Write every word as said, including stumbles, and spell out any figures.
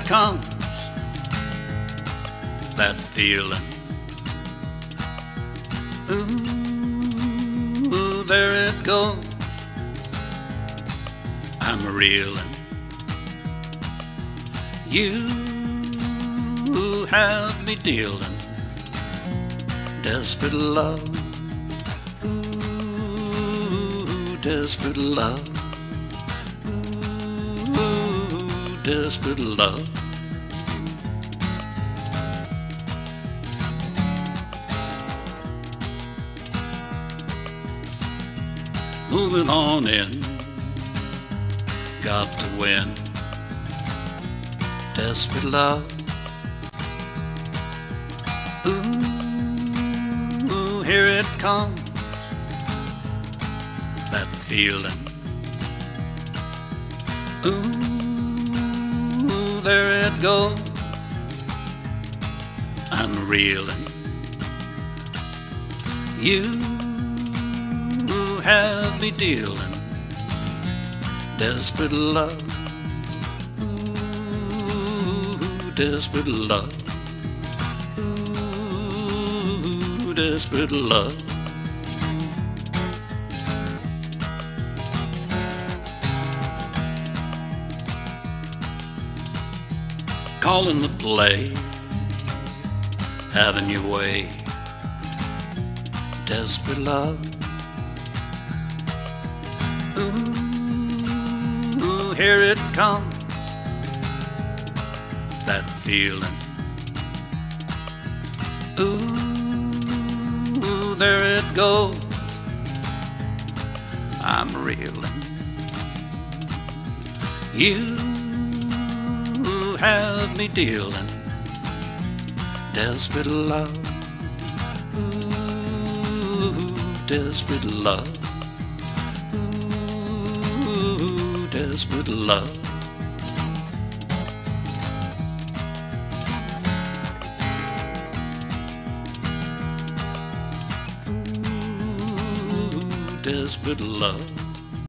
comes, that feeling. Ooh, there it goes, I'm reeling. You have me dealing desperate love. Ooh, desperate love. Ooh, desperate love. Moving on in, got to win. Desperate love. Ooh, here it comes, that feeling. Ooh, there it goes, I'm reeling. You have me dealing desperate love. Ooh, desperate love. Ooh, desperate love. Calling the play, having your way, desperate love. Ooh, here it comes, that feeling. Ooh, there it goes, I'm reeling. You have me dealing desperate love. Ooh, desperate love. Ooh, desperate love. Ooh, desperate love.